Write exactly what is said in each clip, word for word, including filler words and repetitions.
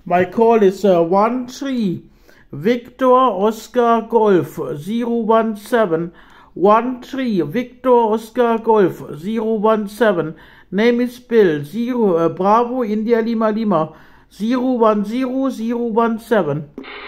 My call is uh, one three Victor Oscar Golf zero one seven. one three Victor Oscar Golf zero one seven. Name is Bill. Zero uh, Bravo India Lima Lima zero one zero zero one seven.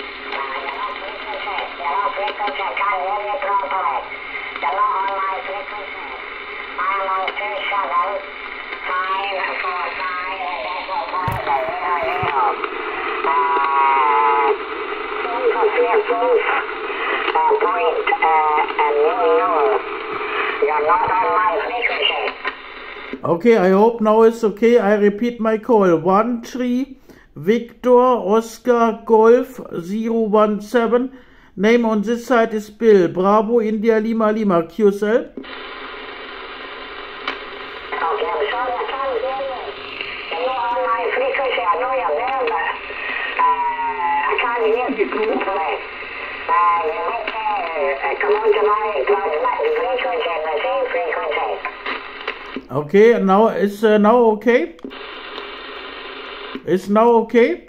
Okay, I hope now it's okay. I repeat my call. one three Victor Oscar Golf zero one seven. Name on this side is Bill. Bravo India Lima Lima. Q S L. Okay, now it's uh, now okay. It's now okay.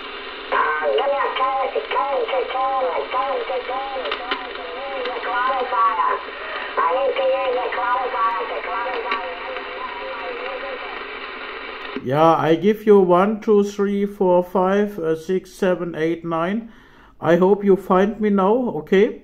Yeah, I give you one, two, three, four, five, uh, six, seven, eight, nine. I hope you find me now, okay?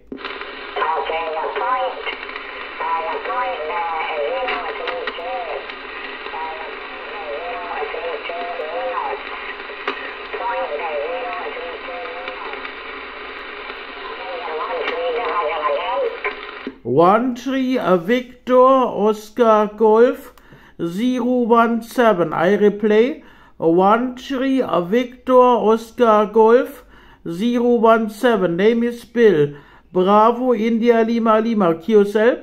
one three a Victor Oscar Golf zero one seven. I replay. one three a Victor Oscar Golf zero one seven. Name is Bill. Bravo India Lima Lima. Q S L.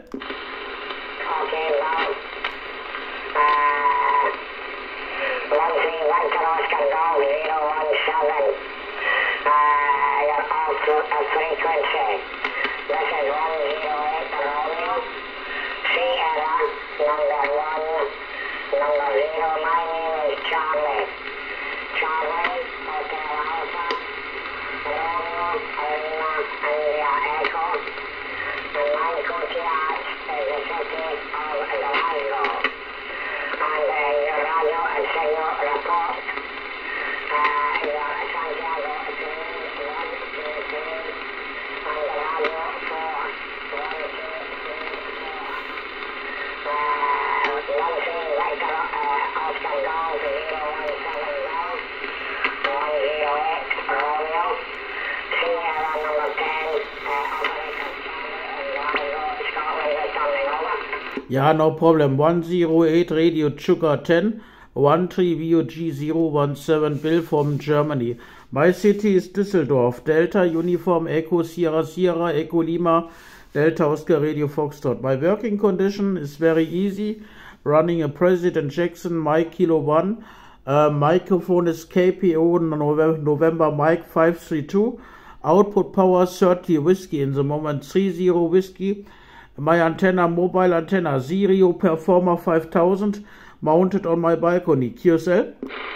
Yeah, no problem. one zero eight Radio Sugar ten, one three V O G zero one seven, Bill from Germany. My city is Düsseldorf. Delta Uniform Echo Sierra Sierra Echo Lima Delta Oscar Radio Foxtrot. My working condition is very easy. Running a President Jackson Mike Kilo one. Uh, microphone is K P O November Mike five three two. Output power thirty whiskey in the moment, three zero whiskey. My antenna, mobile antenna, Zero Performer five thousand, mounted on my balcony. Q S L?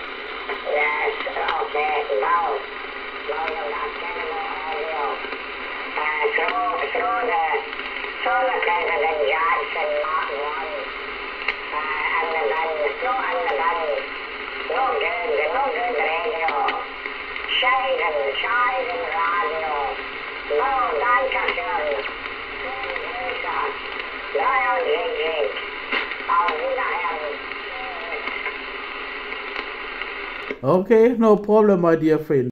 Yes, okay, now, now you got antenna audio. Uh, through, through the, through the President Jackson Mark one, uh, and the band, through and the band, no good, no good radio. Scheiden, Scheiden radio. No, Dankeschön. Okay, no problem, my dear friend.